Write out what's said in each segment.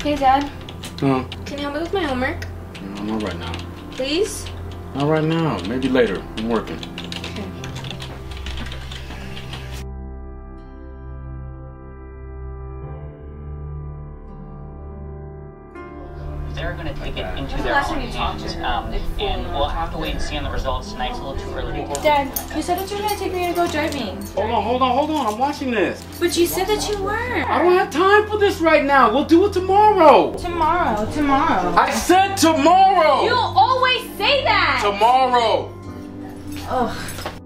Hey, Dad. Huh? Can you help me with my homework? No, not right now. Please? Not right now. Maybe later. I'm working. Okay. They're going to take it into their own hands, and we'll have to wait and see on the results tonight. It's a little too early to Dad, you said that you were going to take me to go driving. Hold on. I'm watching this. But you said that you weren't. I don't have time for this right now. We'll do it tomorrow. Tomorrow. I said tomorrow. You always say that. Tomorrow. Ugh.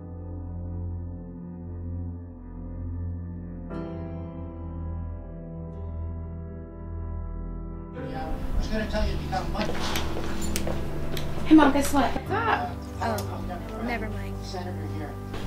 I was going to tell you to become Mike. Hey, Mom, guess what? What's up? Oh, never mind. Senator here.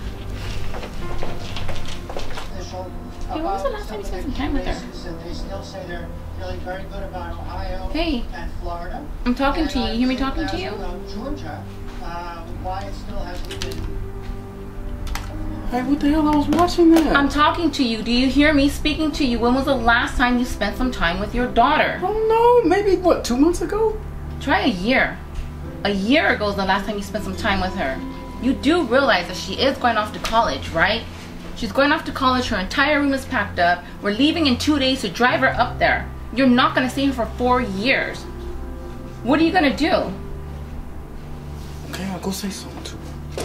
Hey, when was the last time you spent some time with her? They still say they're feeling very good about Ohio Hey. and Florida. I'm talking to you. You hear me talking to you? Georgia, why it still hasn't been. Hey, what the hell? I was watching that. I'm talking to you. Do you hear me speaking to you? When was the last time you spent some time with your daughter? I don't know. Maybe, what, 2 months ago? Try a year. A year ago is the last time you spent some time with her. You do realize that she is going off to college, right? She's going off to college. Her entire room is packed up. We're leaving in 2 days to drive her up there. You're not going to see her for 4 years. What are you going to do? Okay, I'll go say something to her.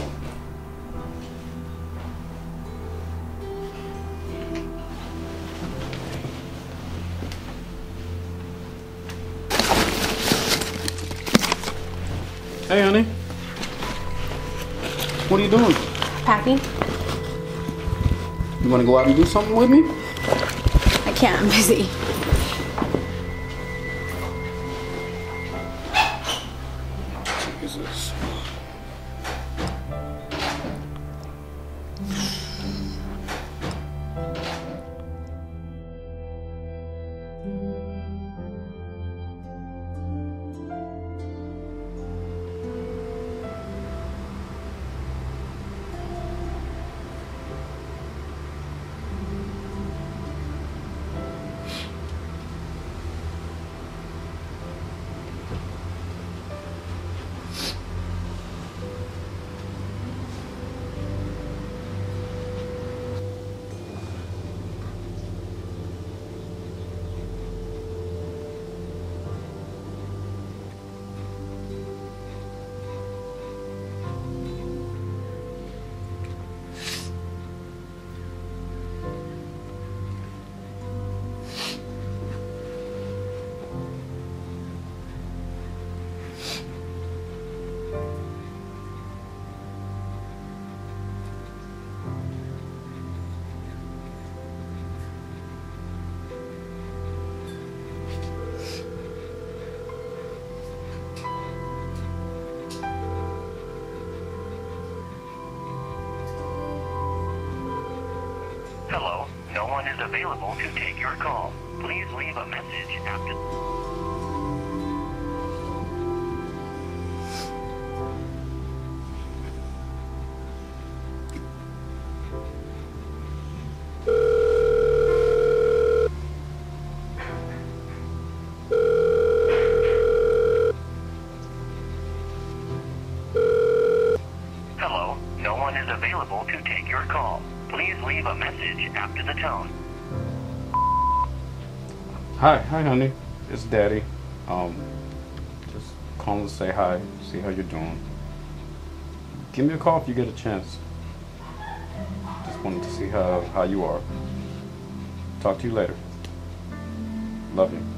Hey, honey. What are you doing? Packing? You want to go out and do something with me? I can't, I'm busy. Jesus. Hello, no one is available to take your call. Please leave a message after... Hello, no one is available to take your call. Please leave a message after the tone. Hi, honey. It's Daddy. Just calling to say hi, see how you're doing. Give me a call if you get a chance. Just wanted to see how you are. Talk to you later. Love you.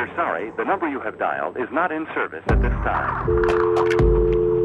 We're sorry, the number you have dialed is not in service at this time.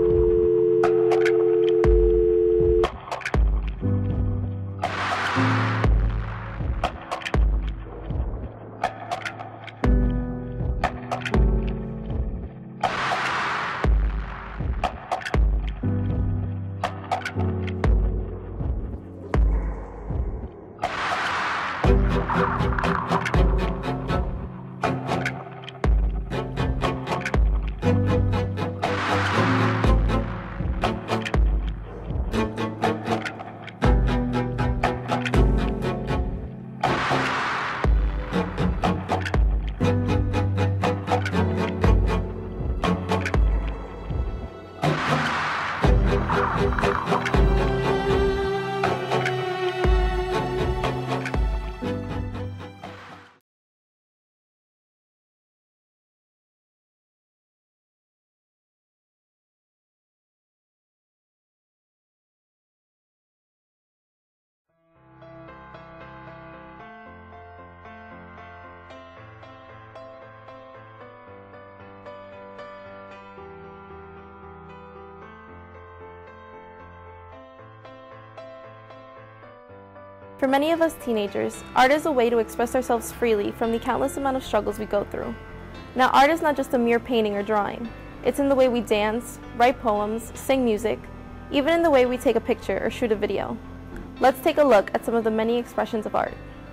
For many of us teenagers, art is a way to express ourselves freely from the countless amount of struggles we go through. Now, art is not just a mere painting or drawing. It's in the way we dance, write poems, sing music, even in the way we take a picture or shoot a video. Let's take a look at some of the many expressions of art.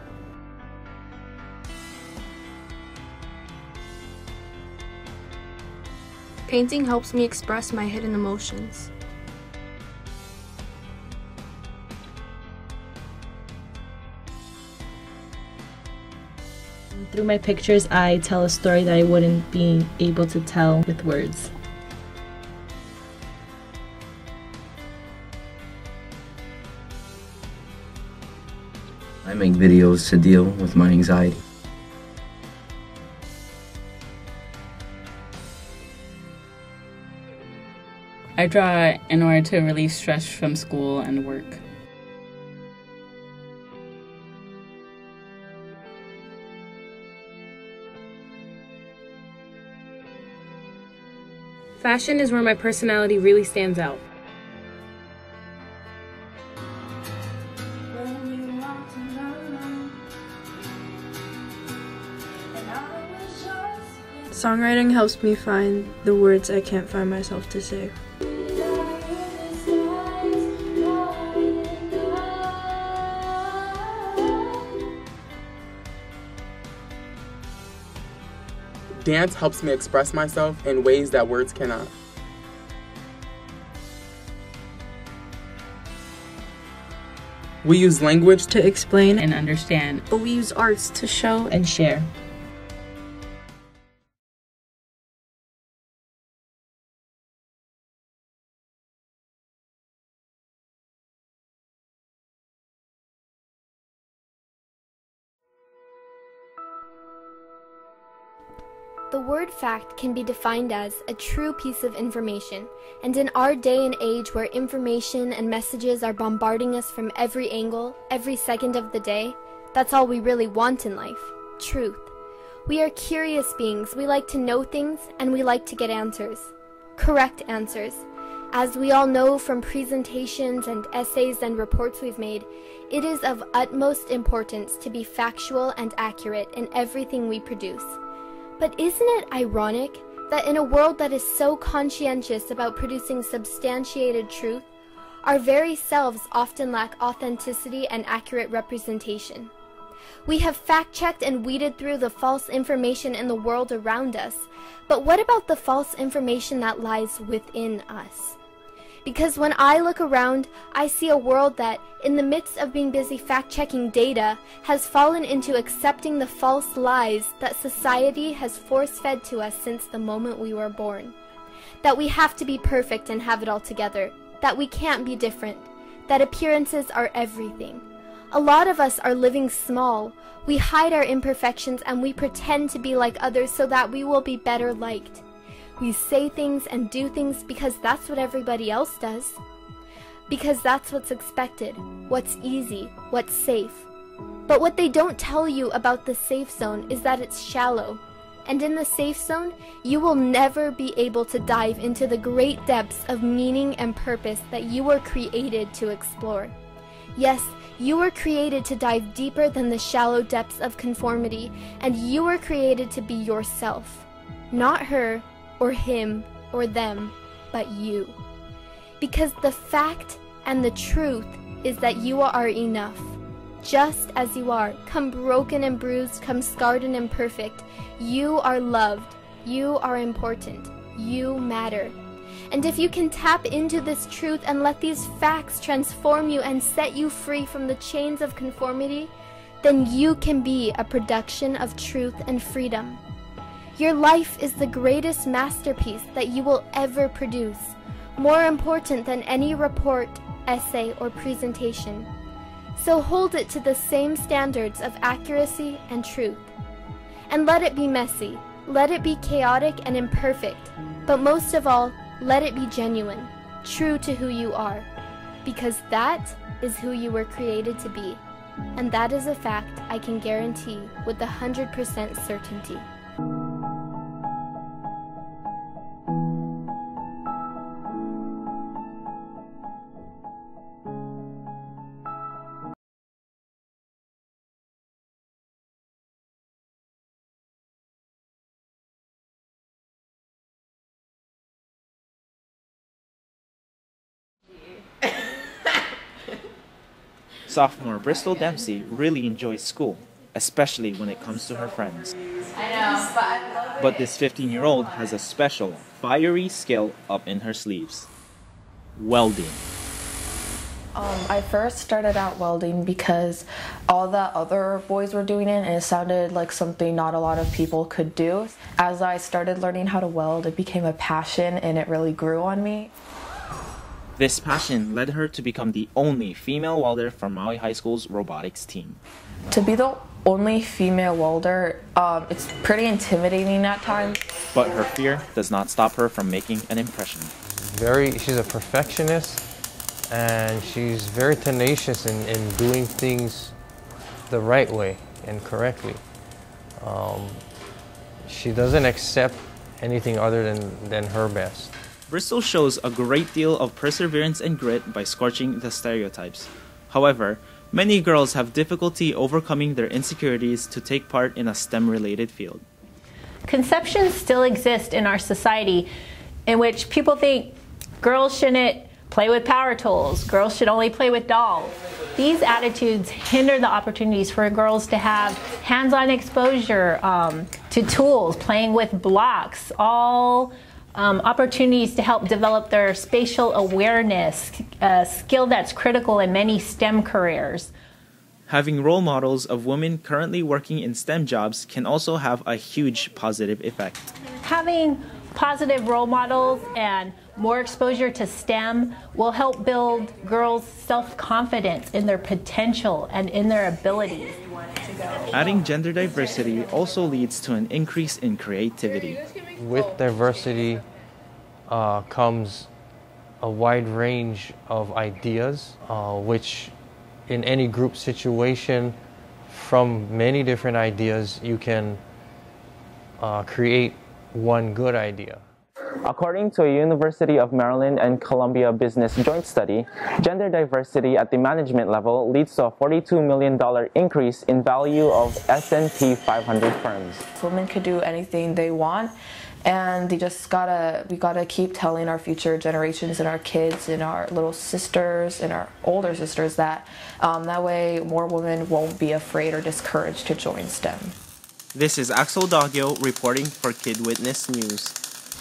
Painting helps me express my hidden emotions. Through my pictures, I tell a story that I wouldn't be able to tell with words. I make videos to deal with my anxiety. I draw in order to relieve stress from school and work. Fashion is where my personality really stands out. Songwriting helps me find the words I can't find myself to say. Dance helps me express myself in ways that words cannot. We use language to explain and understand, but we use arts to show and share. The word fact can be defined as a true piece of information, and in our day and age where information and messages are bombarding us from every angle, every second of the day, that's all we really want in life, truth. We are curious beings, we like to know things, and we like to get answers. Correct answers. As we all know from presentations and essays and reports we've made, it is of utmost importance to be factual and accurate in everything we produce. But isn't it ironic that in a world that is so conscientious about producing substantiated truth, our very selves often lack authenticity and accurate representation? We have fact-checked and weeded through the false information in the world around us, but what about the false information that lies within us? Because when I look around, I see a world that, in the midst of being busy fact-checking data, has fallen into accepting the false lies that society has force-fed to us since the moment we were born. That we have to be perfect and have it all together. That we can't be different. That appearances are everything. A lot of us are living small. We hide our imperfections and we pretend to be like others so that we will be better liked. We say things and do things because that's what everybody else does. Because that's what's expected, what's easy, what's safe. But what they don't tell you about the safe zone is that it's shallow. And in the safe zone, you will never be able to dive into the great depths of meaning and purpose that you were created to explore. Yes, you were created to dive deeper than the shallow depths of conformity, and you were created to be yourself. Not her, or him, or them, but you. Because the fact and the truth is that you are enough. Just as you are, come broken and bruised, come scarred and imperfect, you are loved, you are important, you matter. And if you can tap into this truth and let these facts transform you and set you free from the chains of conformity, then you can be a production of truth and freedom. Your life is the greatest masterpiece that you will ever produce, more important than any report, essay, or presentation. So hold it to the same standards of accuracy and truth. And let it be messy, let it be chaotic and imperfect, but most of all, let it be genuine, true to who you are, because that is who you were created to be, and that is a fact I can guarantee with 100% certainty. Sophomore Bristol Dempsey really enjoys school, especially when it comes to her friends. I know, But this 15-year-old has a special, fiery skill up in her sleeves. Welding. I first started out welding because all the other boys were doing it and it sounded like something not a lot of people could do. As I started learning how to weld, it became a passion and it really grew on me. This passion led her to become the only female welder from Maui High School's robotics team. To be the only female welder, it's pretty intimidating at times. But her fear does not stop her from making an impression. She's a perfectionist, and she's very tenacious in doing things the right way and correctly. She doesn't accept anything other than her best. Bristol shows a great deal of perseverance and grit by scorching the stereotypes. However, many girls have difficulty overcoming their insecurities to take part in a STEM-related field. Conceptions still exist in our society in which people think girls shouldn't play with power tools, girls should only play with dolls. These attitudes hinder the opportunities for girls to have hands-on exposure to tools, playing with blocks, all opportunities to help develop their spatial awareness, a skill that's critical in many STEM careers. Having role models of women currently working in STEM jobs can also have a huge positive effect. Having positive role models and more exposure to STEM will help build girls' self-confidence in their potential and in their abilities. Adding gender diversity also leads to an increase in creativity. With diversity comes a wide range of ideas, which in any group situation, from many different ideas, you can create one good idea. According to a University of Maryland and Columbia Business joint study, gender diversity at the management level leads to a $42 million increase in value of S&P 500 firms. Women could do anything they want, and we gotta keep telling our future generations and our kids and our little sisters and our older sisters that that way more women won't be afraid or discouraged to join STEM. This is Axel Dogyo reporting for Kid Witness News.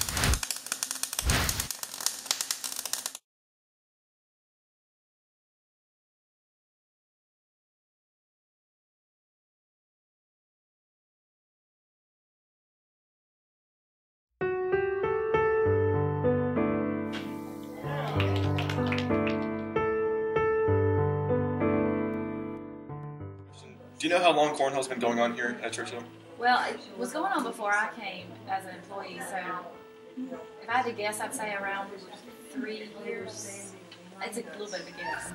Do you know how long cornhole's been going on here at Churchill? Well, it was going on before I came as an employee, so if I had to guess, I'd say around 3 years. It's a little bit of a guess.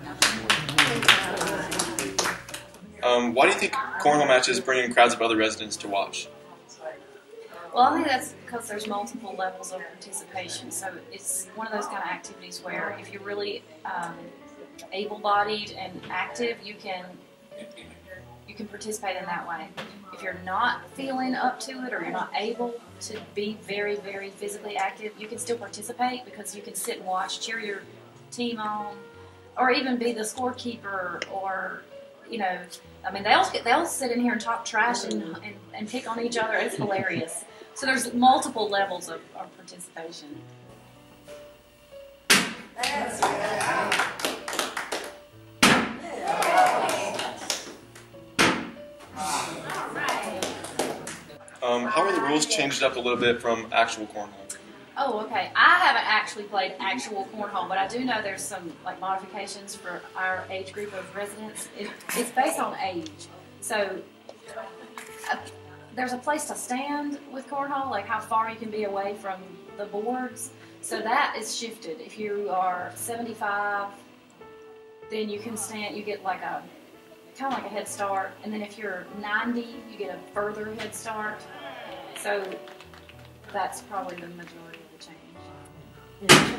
Why do you think cornhole matches bring in crowds of other residents to watch? Well, I think that's because there's multiple levels of participation. So it's one of those kind of activities where if you're really able-bodied and active, you can participate in that way. If you're not feeling up to it or you're not able to be very, very physically active, you can still participate because you can sit and watch, cheer your team on, or even be the scorekeeper, or, you know, I mean, they'll sit in here and talk trash and pick on each other. It's hilarious. So there's multiple levels of participation. How are the rules changed up a little bit from actual cornhole? Oh, okay. I haven't actually played actual cornhole, but I do know there's some like modifications for our age group of residents. It's based on age. So there's a place to stand with cornhole, like how far you can be away from the boards. So that is shifted. If you are 75, then you can stand, you get like a, kind of like a head start. And then if you're 90, you get a further head start. So that's probably the majority of the change.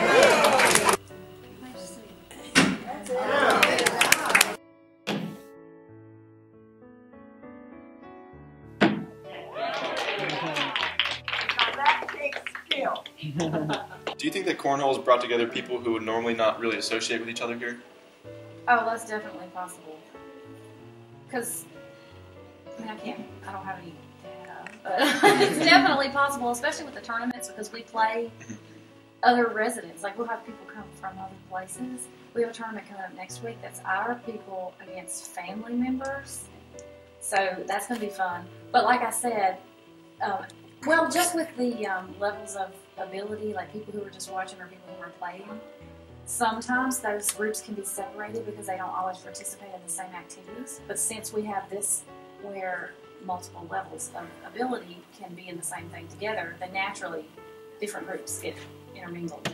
Do you think that cornhole has brought together people who would normally not really associate with each other here? Oh, that's definitely possible. Because, I mean, I don't have any data, but it's definitely possible, especially with the tournaments, because we play other residents. Like, we'll have people come from other places. We have a tournament coming up next week that's our people against family members. So that's going to be fun. But like I said, well, just with the levels of ability, like people who are just watching or people who are playing, sometimes those groups can be separated because they don't always participate in the same activities. But since we have this where multiple levels of ability can be in the same thing together, then naturally different groups get intermingled.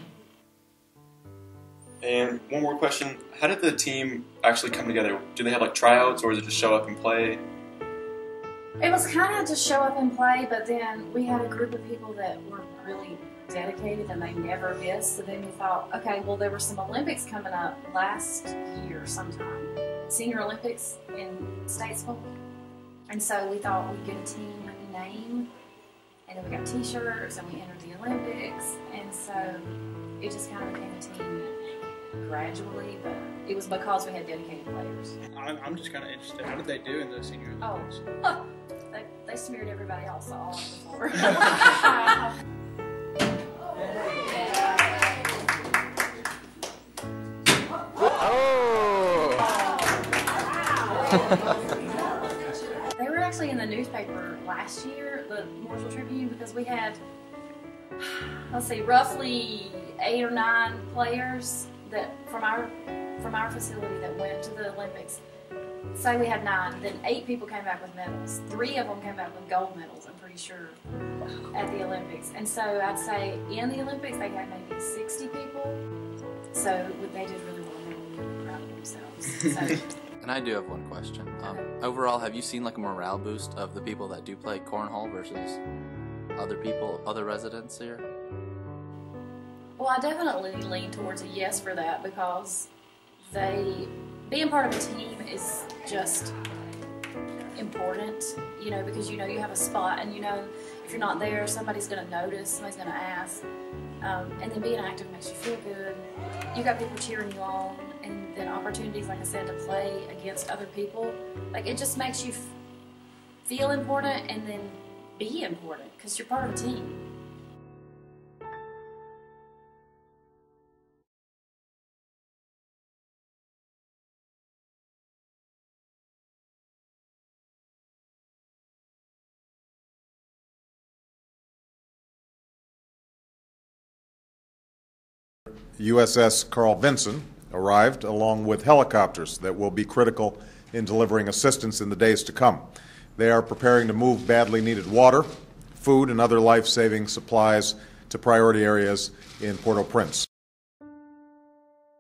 And one more question, how did the team actually come together? Do they have like tryouts, or is it just show up and play? It was kind of just show up and play, but then we had a group of people that were really dedicated and they never missed. So then we thought, okay, well, there were some Olympics coming up last year sometime, Senior Olympics in Statesville. And so we thought we'd get a team name, and then we got t-shirts and we entered the Olympics. And so it just kind of became a team gradually, but it was because we had dedicated players. I'm just kind of interested. How did they do in the Senior Olympics? Oh, they smeared everybody else all on the floor. They were actually in the newspaper last year, the Mooresville Tribune, because we had, let's see, roughly 8 or 9 players that from our facility that went to the Olympics. Say we had 9, then 8 people came back with medals. 3 of them came back with gold medals, I'm pretty sure, at the Olympics. And so I'd say in the Olympics they had maybe 60 people. So they did really well, and they were really proud of themselves. So. And I do have one question. Overall, have you seen like a morale boost of the people that do play cornhole versus other people, other residents here? Well, I definitely lean towards a yes for that, because being part of a team is just important, you know, because you know you have a spot, and you know if you're not there, somebody's going to notice, somebody's going to ask. And then being active makes you feel good. You got people cheering you on, and then opportunities, like I said, to play against other people. Like, it just makes you feel important and then be important because you're part of a team. USS Carl Vinson arrived along with helicopters that will be critical in delivering assistance in the days to come. They are preparing to move badly needed water, food, and other life-saving supplies to priority areas in Port-au-Prince.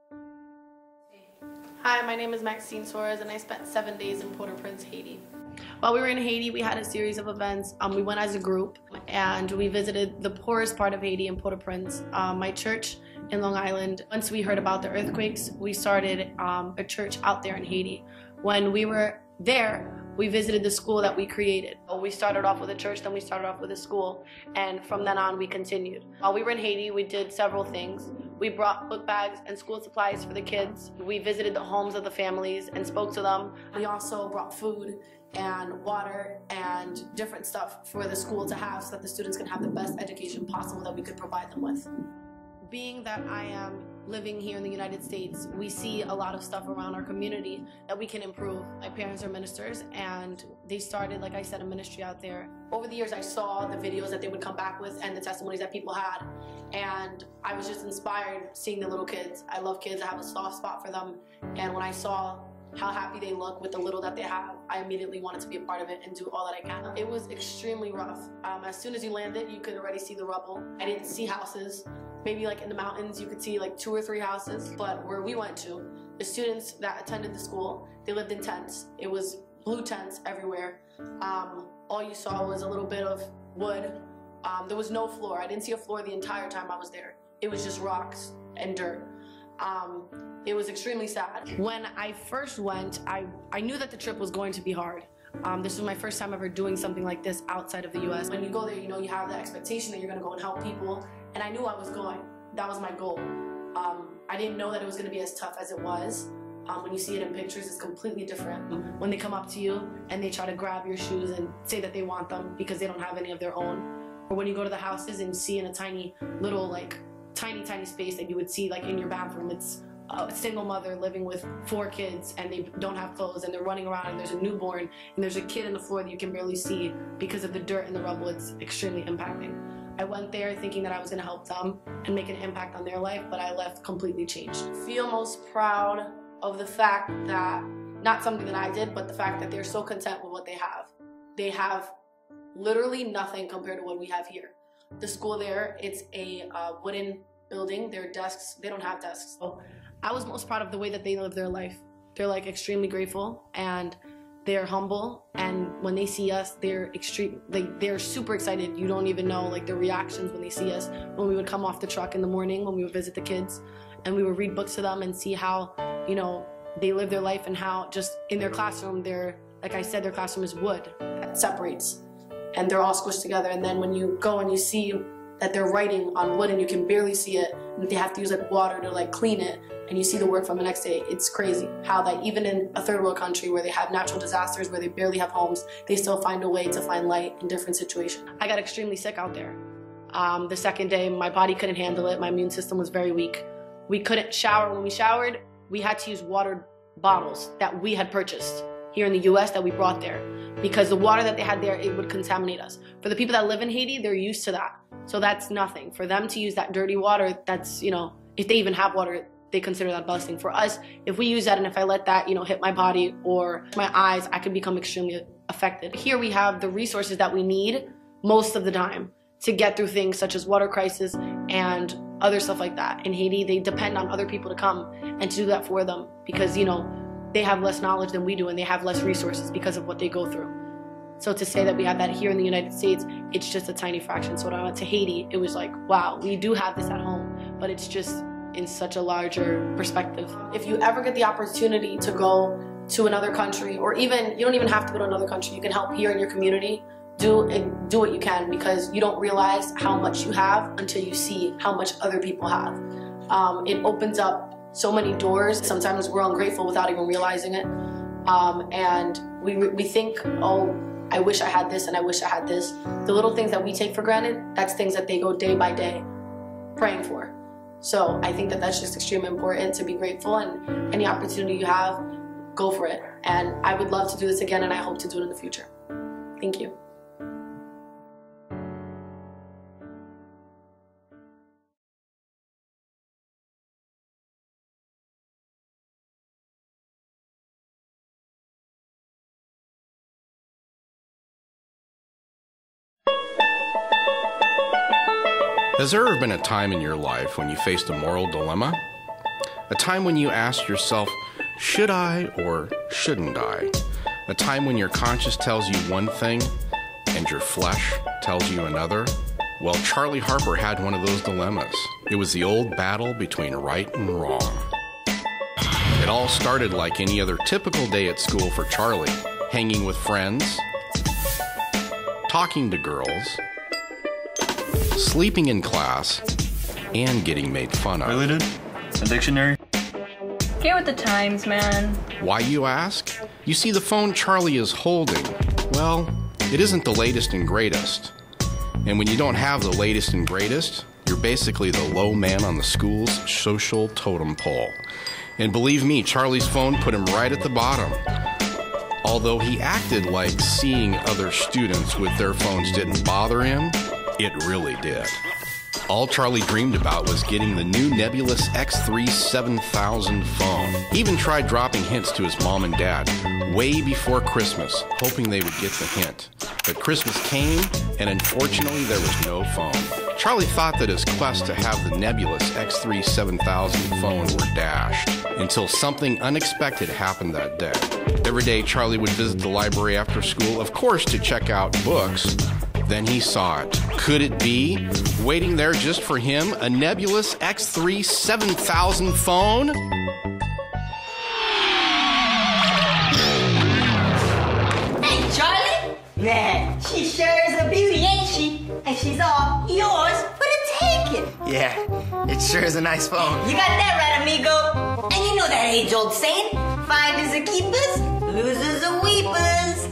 Hi, my name is Maxine Suarez, and I spent 7 days in Port-au-Prince, Haiti. While we were in Haiti, we had a series of events. We went as a group and we visited the poorest part of Haiti in Port-au-Prince, my church in Long Island. Once we heard about the earthquakes, we started a church out there in Haiti. When we were there, we visited the school that we created. We started off with a church, then we started off with a school, and from then on we continued. While we were in Haiti, we did several things. We brought book bags and school supplies for the kids. We visited the homes of the families and spoke to them. We also brought food and water and different stuff for the school to have so that the students can have the best education possible that we could provide them with. Being that I am living here in the United States, we see a lot of stuff around our community that we can improve. My parents are ministers and they started, like I said, a ministry out there. Over the years, I saw the videos that they would come back with and the testimonies that people had. And I was just inspired seeing the little kids. I love kids, I have a soft spot for them. And when I saw how happy they look with the little that they have, I immediately wanted to be a part of it and do all that I can. It was extremely rough. As soon as you landed, you could already see the rubble. I didn't see houses. Maybe like in the mountains, you could see like 2 or 3 houses. But where we went to, the students that attended the school, they lived in tents. It was blue tents everywhere. All you saw was a little bit of wood. There was no floor. I didn't see a floor the entire time I was there. It was just rocks and dirt. It was extremely sad. When I first went, I knew that the trip was going to be hard. This was my first time ever doing something like this outside of the US. When you go there, you know, you have the expectation that you're gonna go and help people, and I knew I was going. That was my goal. I didn't know that it was gonna be as tough as it was. When you see it in pictures, it's completely different. When they come up to you and they try to grab your shoes and say that they want them because they don't have any of their own. Or when you go to the houses and see in a tiny little, like, tiny space that you would see like in your bathroom, it's a single mother living with 4 kids and they don't have clothes and they're running around and there's a newborn and there's a kid on the floor that you can barely see because of the dirt and the rubble. It's extremely impacting. I went there thinking that I was going to help them and make an impact on their life, but I left completely changed. I feel most proud of the fact that, not something that I did, but the fact that they're so content with what they have. They have literally nothing compared to what we have here. The school there, it's a wooden building. Their desks, they don't have desks. So I was most proud of the way that they live their life. They're like extremely grateful and they're humble, and when they see us, they're super excited. You don't even know like their reactions when they see us. When we would come off the truck in the morning, when we would visit the kids, and we would read books to them and see how, you know, they live their life and how just in their classroom, like I said, their classroom is wood that separates, and they're all squished together. And then when you go and you see that they're writing on wood and you can barely see it, and they have to use like water to like clean it, and you see the work from the next day, it's crazy how that even in a third world country where they have natural disasters, where they barely have homes, they still find a way to find light in different situations. I got extremely sick out there. The second day, my body couldn't handle it. My immune system was very weak. We couldn't shower. When we showered, we had to use water bottles that we had purchased here in the US that we brought there, because the water that they had there, it would contaminate us. For the people that live in Haiti, they're used to that. So that's nothing. For them to use that dirty water, that's, you know, if they even have water, they consider that busting. For us, if we use that and if I let that, you know, hit my body or my eyes, I could become extremely affected. Here we have the resources that we need most of the time to get through things such as water crisis and other stuff like that. In Haiti, they depend on other people to come and to do that for them because, you know, they have less knowledge than we do and they have less resources because of what they go through. So to say that we have that here in the United States, it's just a tiny fraction. So when I went to Haiti, it was like, wow, we do have this at home, but it's just in such a larger perspective. If you ever get the opportunity to go to another country, or even, you don't even have to go to another country, you can help here in your community, do what you can, because you don't realize how much you have until you see how much other people have. It opens up so many doors. Sometimes we're ungrateful without even realizing it. And we think, oh, I wish I had this and I wish I had this. The little things that we take for granted, that's things that they go day by day praying for. So I think that that's just extremely important to be grateful, and any opportunity you have, go for it. And I would love to do this again, and I hope to do it in the future. Thank you. Has there ever been a time in your life when you faced a moral dilemma? A time when you asked yourself, should I or shouldn't I? A time when your conscience tells you one thing and your flesh tells you another? Well, Charlie Harper had one of those dilemmas. It was the old battle between right and wrong. It all started like any other typical day at school for Charlie, hanging with friends, talking to girls, sleeping in class, and getting made fun of. Really, dude? A dictionary? Get with the times, man. Why, you ask? You see, the phone Charlie is holding, well, it isn't the latest and greatest. And when you don't have the latest and greatest, you're basically the low man on the school's social totem pole. And believe me, Charlie's phone put him right at the bottom. Although he acted like seeing other students with their phones didn't bother him, it really did. All Charlie dreamed about was getting the new Nebulous X3 7000 phone. He even tried dropping hints to his mom and dad way before Christmas, hoping they would get the hint. But Christmas came, and unfortunately there was no phone. Charlie thought that his quest to have the Nebulous X3 7000 phone were dashed, until something unexpected happened that day. Every day Charlie would visit the library after school, of course to check out books. Then he saw it. Could it be? Waiting there just for him, a Nebulous X3 7000 phone? Hey, Charlie! Man, she sure is a beauty, ain't she? And she's all yours for the taking. Yeah, it sure is a nice phone. You got that right, amigo. And you know that age-old saying, finders are keepers, losers are weepers.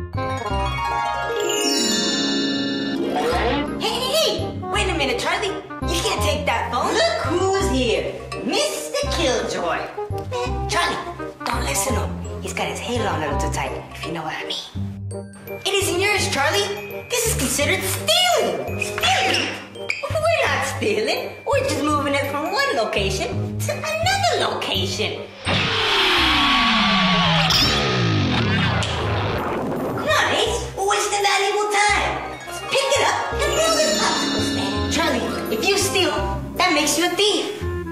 Hey, wait a minute, Charlie. You can't take that phone. Look who's here. Mr. Killjoy. Man, Charlie, don't listen to him. He's got his halo on a little too tight, if you know what I mean. It isn't yours, Charlie. This is considered stealing. Stealing? We're not stealing. We're just moving it from one location to another location. Come on, Ace. We're wasting valuable time. Let's pick it up and build this popsicle stand. Charlie, if you steal, that makes you a thief.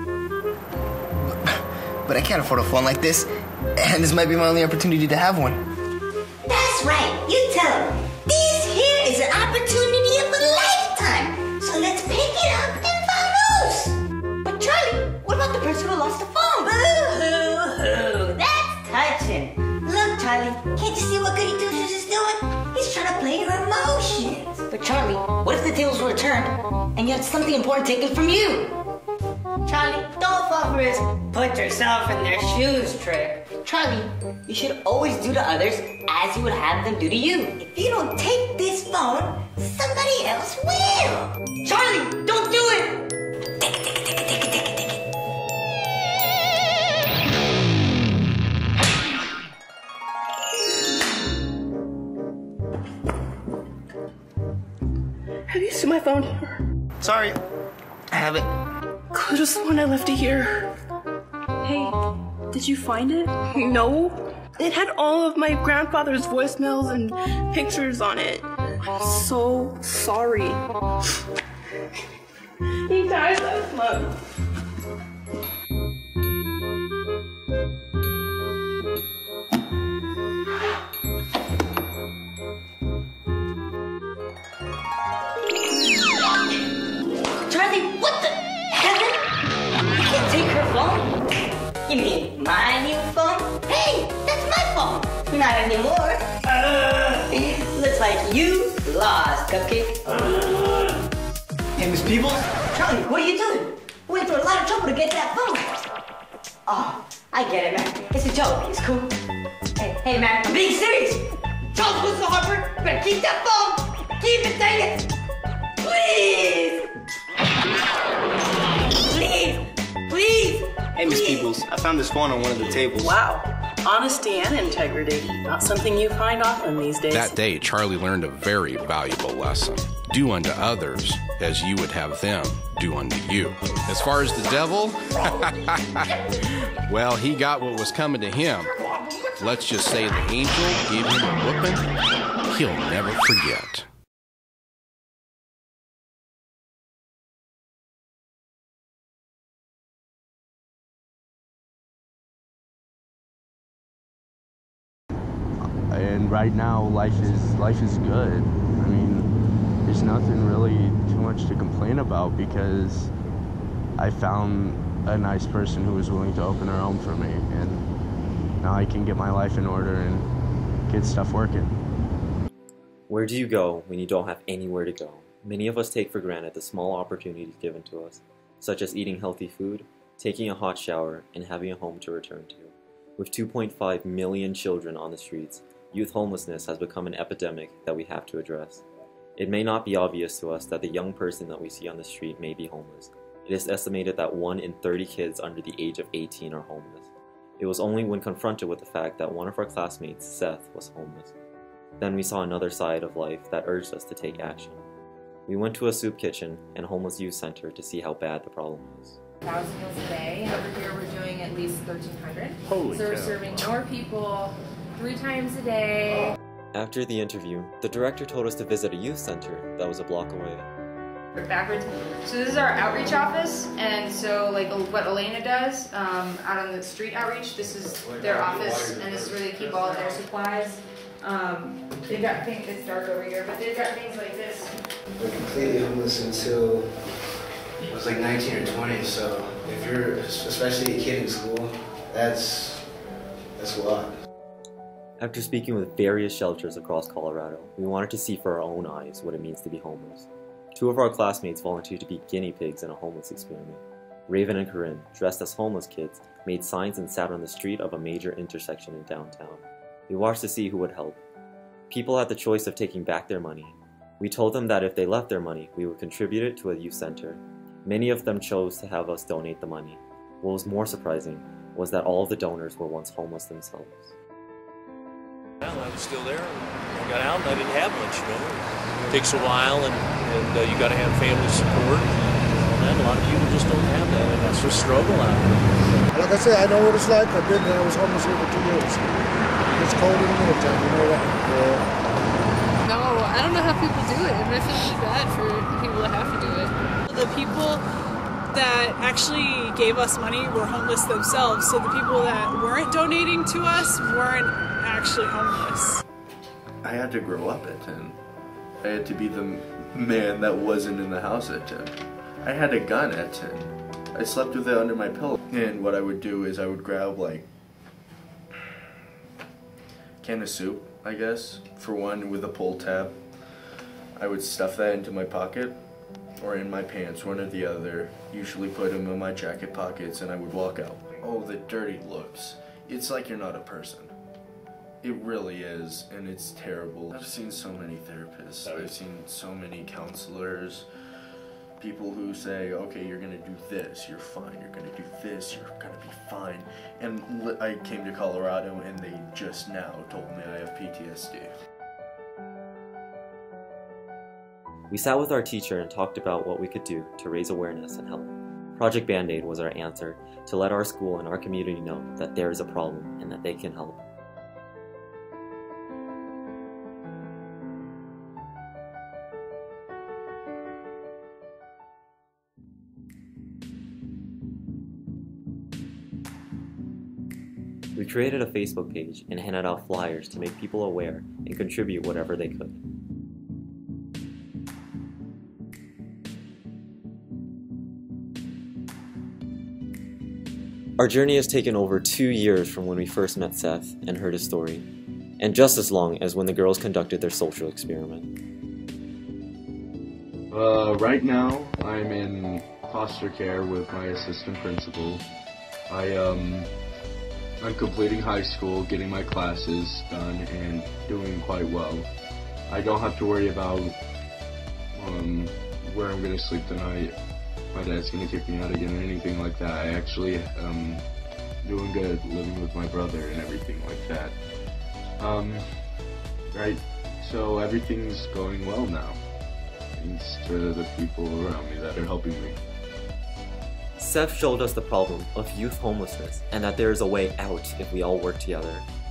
But I can't afford a phone like this, and this might be my only opportunity to have one. That's right. You tell him. This here is an opportunity of a lifetime. So let's pick it up and vamoose. But Charlie, what about the person who lost the phone? Boo-hoo-hoo. That's touching. Look, Charlie, can't you see what Goody Two-Shoes is doing? He's trying to play your emotions. But Charlie, what if the tables were turned and you had something important taken from you? Charlie, don't fall for his put yourself in their shoes trick. Charlie, you should always do to others as you would have them do to you. If you don't take this phone, somebody else will. Charlie, don't do it! Take it, take it, take it, take it, take it, take it. Have you seen my phone? Sorry, I have it. Could have sworn I left it here. Hey, did you find it? No. It had all of my grandfather's voicemails and pictures on it. So sorry. He died last month. Charlie, what the heaven? You can't take her phone? You mean my new phone? Hey, that's my phone. Not anymore. Looks like you lost, Cupcake. Hey, Miss Peebles? Charlie, what are you doing? We went through a lot of trouble to get that phone. Oh, I get it, man. It's a joke. It's cool. Hey, man, I'm being serious. Charles Wilson Harper, better keep that phone. Keep it, dang it. Please. Please. Please. Hey, Miss Peebles, I found this phone on one of the tables. Wow. Honesty and integrity. Not something you find often these days. That day, Charlie learned a very valuable lesson. Do unto others as you would have them do unto you. As far as the devil, well, he got what was coming to him. Let's just say the angel gave him a whooping he'll never forget. and right now life is good. I mean, there's nothing really too much to complain about because I found a nice person who was willing to open her home for me, and now I can get my life in order and get stuff working. Where do you go when you don't have anywhere to go? Many of us take for granted the small opportunities given to us, such as eating healthy food, taking a hot shower, and having a home to return to. With 2.5 million children on the streets, youth homelessness has become an epidemic that we have to address. It may not be obvious to us that the young person that we see on the street may be homeless. It is estimated that 1 in 30 kids under the age of 18 are homeless. It was only when confronted with the fact that one of our classmates, Seth, was homeless. Then we saw another side of life that urged us to take action. We went to a soup kitchen and homeless youth center to see how bad the problem is. 1,000 meals a day, and over here we're doing at least 1,300. Holy so we're cow. serving more people 3 times a day. After the interview, the director told us to visit a youth center that was a block away. Backwards. So this is our outreach office, and so like what Elena does out on the street outreach, this is their office, and this is where they keep all of their supplies. They've got things, it's dark over here, but they've got things like this. We're completely homeless until I was like 19 or 20, so if you're especially a kid in school, that's a lot. After speaking with various shelters across Colorado, we wanted to see for our own eyes what it means to be homeless. 2 of our classmates volunteered to be guinea pigs in a homeless experiment. Raven and Corinne, dressed as homeless kids, made signs and sat on the street of a major intersection in downtown. We watched to see who would help. People had the choice of taking back their money. We told them that if they left their money, we would contribute it to a youth center. Many of them chose to have us donate the money. What was more surprising was that all of the donors were once homeless themselves. Well, I was still there. I got out and I didn't have much, you know. It takes a while and you got to have family support. And a lot of people just don't have that, and that's a struggle out there. Like I said, I know what it's like. I've been there. I was homeless here for 2 years. It's cold in the wintertime, you know that. Yeah. No, I don't know how people do it, and I feel really bad for the people that have to do it. The people that actually gave us money were homeless themselves, so the people that weren't donating to us weren't actually homeless. I had to grow up at 10. I had to be the man that wasn't in the house at 10. I had a gun at 10. I slept with it under my pillow. And what I would do is I would grab like a can of soup, I guess, for one, with a pull tab. I would stuff that into my pocket or in my pants, one or the other, usually put them in my jacket pockets, and I would walk out. Oh, the dirty looks. It's like you're not a person. It really is, and it's terrible. I've seen so many therapists. I've seen so many counselors. People who say, okay, you're gonna do this, you're fine. You're gonna do this, you're gonna be fine. And I came to Colorado and they just now told me I have PTSD. We sat with our teacher and talked about what we could do to raise awareness and help. Project Band-Aid was our answer to let our school and our community know that there is a problem and that they can help. We created a Facebook page and handed out flyers to make people aware and contribute whatever they could. Our journey has taken over 2 years from when we first met Seth and heard his story, and just as long as when the girls conducted their social experiment. Right now, I'm in foster care with my assistant principal. I'm completing high school, getting my classes done, and doing quite well. I don't have to worry about where I'm going to sleep tonight. My dad's going to kick me out again or anything like that. I actually doing good, living with my brother and everything like that. Right, so everything's going well now, thanks to the people around me that are helping me. Seth showed us the problem of youth homelessness and that there is a way out if we all work together.